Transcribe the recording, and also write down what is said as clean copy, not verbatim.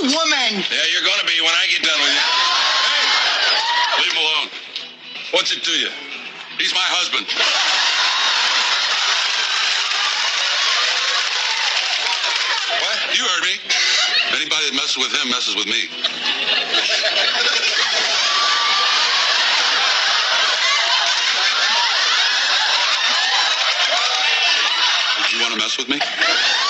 woman. Yeah, you're going to be when I get done with you. Hey, leave him alone. What's it to you? He's my husband. What? You heard me. Anybody that messes with him messes with me. Did you want to mess with me?